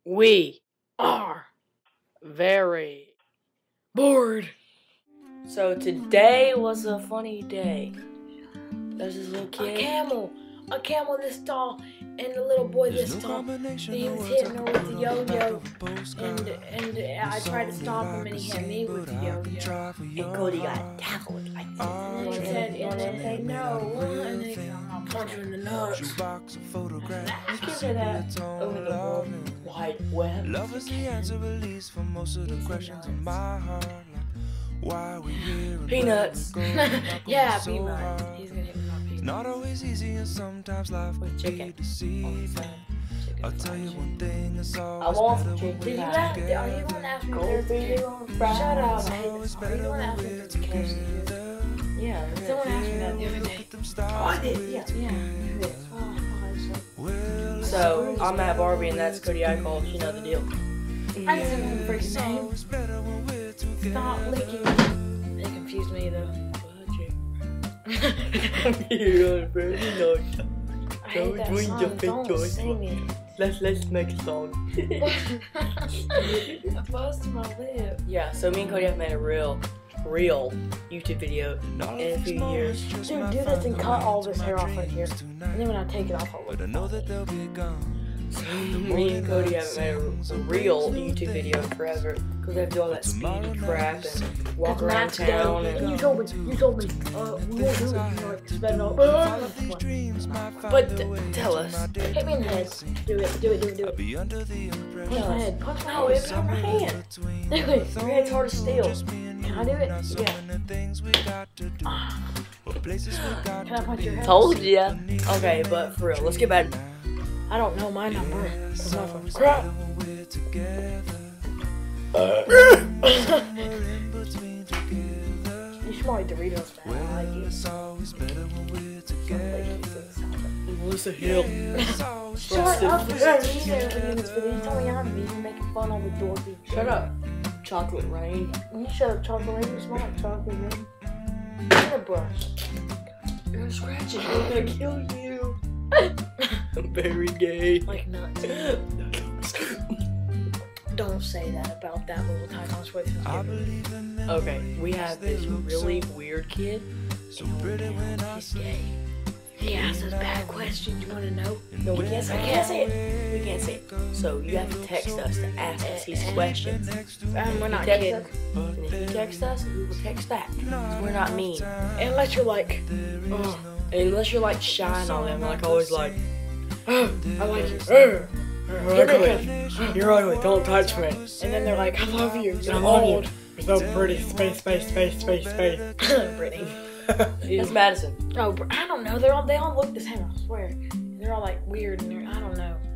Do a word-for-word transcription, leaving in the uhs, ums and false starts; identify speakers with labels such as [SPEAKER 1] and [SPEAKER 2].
[SPEAKER 1] We are very bored. So today was a funny day. There's this little kid.
[SPEAKER 2] A camel. A camel this tall and a little boy this tall. And he was hitting her with the yo-yo. And and I tried to stop him and he hit me with the yo-yo.
[SPEAKER 1] And Cody got tackled like this.
[SPEAKER 2] And then he said, and then he said, no. And then he said, I'll punch you in the nuts. You can say that over the world wide web.
[SPEAKER 3] Love is the answer, at least for most of the questions in my heart. Why we here?
[SPEAKER 1] Peanuts.
[SPEAKER 2] Yeah, peanuts. He's gonna hit me with peanuts.
[SPEAKER 3] Not always easy, and sometimes life
[SPEAKER 1] With
[SPEAKER 3] can
[SPEAKER 1] chicken.
[SPEAKER 3] be deceiving. I'll tell you one thing, it's
[SPEAKER 1] I
[SPEAKER 3] always
[SPEAKER 1] want
[SPEAKER 3] better
[SPEAKER 1] chicken.
[SPEAKER 3] when
[SPEAKER 2] Did you
[SPEAKER 3] we're
[SPEAKER 2] ask,
[SPEAKER 3] together.
[SPEAKER 2] are you going to ask me
[SPEAKER 1] Go
[SPEAKER 2] if
[SPEAKER 1] feed
[SPEAKER 2] there's
[SPEAKER 1] it on
[SPEAKER 2] Shut
[SPEAKER 1] Friday.
[SPEAKER 2] up, I hate this. Are you going to ask me if there's a K F C here?
[SPEAKER 1] Yeah.
[SPEAKER 2] Someone asked me that the other day. Oh, I did. Yeah, yeah. You did. Oh, oh,
[SPEAKER 1] So I'm at Barbie and that's Cody I called. You know the deal.
[SPEAKER 2] I didn't know the freaking name. Stop licking. They confused me though.
[SPEAKER 1] You know,
[SPEAKER 2] I hate that
[SPEAKER 1] Don't
[SPEAKER 2] song.
[SPEAKER 1] jump
[SPEAKER 2] Don't
[SPEAKER 1] into it.
[SPEAKER 2] sing it.
[SPEAKER 1] Let's let's make a song.
[SPEAKER 2] I busted my lip.
[SPEAKER 1] Yeah. So me and Cody have made a real, real YouTube video in a few years.
[SPEAKER 2] Dude, do this and cut all this hair off right here. And then when I take it off, I'll look.
[SPEAKER 3] But I know that they'll be gone.
[SPEAKER 1] So me and Cody haven't made a, a real YouTube video in forever because they have to do all that speedy crap and walk
[SPEAKER 2] Cause
[SPEAKER 1] around
[SPEAKER 2] Matt's gay.
[SPEAKER 1] town
[SPEAKER 2] And you
[SPEAKER 1] and.
[SPEAKER 2] told me, you told me, uh, we won't do it. You know, like, spend it all.
[SPEAKER 1] But t- tell us.
[SPEAKER 2] Hit me in the head. Do it, do it, do it, do it.
[SPEAKER 3] Be under the
[SPEAKER 2] Punch
[SPEAKER 3] impression.
[SPEAKER 2] my head. Punch my
[SPEAKER 1] No,
[SPEAKER 2] head.
[SPEAKER 1] it's on my hand.
[SPEAKER 2] Do it.
[SPEAKER 1] Your hand's hard to steal.
[SPEAKER 2] Can I do it? Yeah.
[SPEAKER 3] Things we got to do. What places we got
[SPEAKER 2] Can I punch your head?
[SPEAKER 1] Told ya. Okay, but for real, let's get back.
[SPEAKER 2] I don't know my number. Cause my phone's crap.
[SPEAKER 3] when we're together.
[SPEAKER 2] You should probably Doritos, man. I like you.
[SPEAKER 3] It's always better when we're together.
[SPEAKER 1] Melissa Hill.
[SPEAKER 2] Shut up! You're gonna be there in this video. You told me I'm even making fun of the Dorothy.
[SPEAKER 1] Shut up. Chocolate rain.
[SPEAKER 2] You shut up, chocolate rain. You smell like chocolate rain. Get a brush.
[SPEAKER 1] You're scratching. I'm gonna kill you. I'm very gay.
[SPEAKER 2] Like nuts. Don't say that about that little tiny on Swift.
[SPEAKER 3] I believe in them.
[SPEAKER 1] Okay, we have this really weird kid.
[SPEAKER 3] So pretty when I
[SPEAKER 2] He's gay. He asks us bad questions. You want to know?
[SPEAKER 1] No, we can't
[SPEAKER 2] I
[SPEAKER 1] say
[SPEAKER 2] can't say it.
[SPEAKER 1] it. We can't say it. So you have to text us to ask us these questions.
[SPEAKER 2] Um, we're not
[SPEAKER 1] Text
[SPEAKER 2] kidding.
[SPEAKER 1] us, and if you text us, we will text back. We're not mean.
[SPEAKER 2] Unless you're like, oh,
[SPEAKER 1] Unless you're like shy and all them, like always like,
[SPEAKER 2] oh, I like you. Oh,
[SPEAKER 1] you're ugly. You're ugly. Don't touch me.
[SPEAKER 2] and then they're like, I love you. You're
[SPEAKER 1] I love you.
[SPEAKER 2] old.
[SPEAKER 1] You're so pretty. Space, space, space, space, space.
[SPEAKER 2] Brittany.
[SPEAKER 1] It's Madison.
[SPEAKER 2] Oh, br- I don't know. They're all they all look the same. I swear. They're all like weird and they're, I don't know.